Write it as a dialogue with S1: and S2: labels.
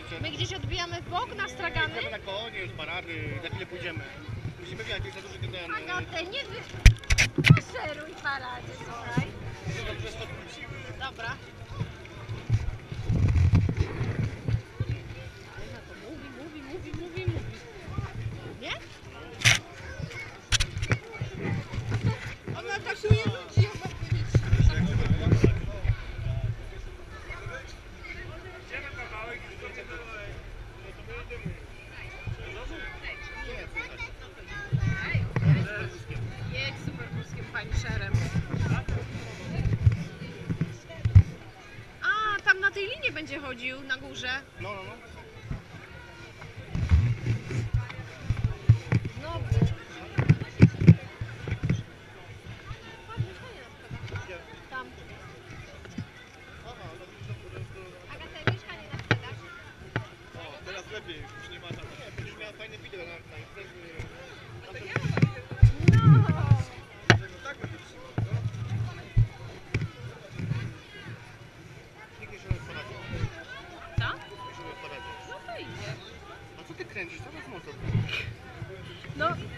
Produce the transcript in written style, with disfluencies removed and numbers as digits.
S1: jeszcze.
S2: My gdzieś odbijamy w bok na stragany?
S1: Idziemy na koniec, parady, za chwilę pójdziemy. Musimy wjechać, jest za duży ten...
S2: Agatę, nie maszeruj paradzie, słuchaj. Dobra. Ona to mówi. Nie? Ona atakuje ludzi, jedź superbuskiem pańszerem. A, tam na tej linie będzie chodził, na górze.
S1: No.
S2: No. Tam. Agata, mieszkanie na sprzedaż?
S1: O, teraz lepiej, już nie ma tam. Nie, będziesz miała fajne wideo na imprezie.
S2: No.
S1: Tak będzie trzymał, no? Nikt nie się nie odpadacie.
S2: Co?
S1: Nie się nie odpadacie.
S2: No to idzie.
S1: A co ty kręcisz? Co to jest motor?
S2: No,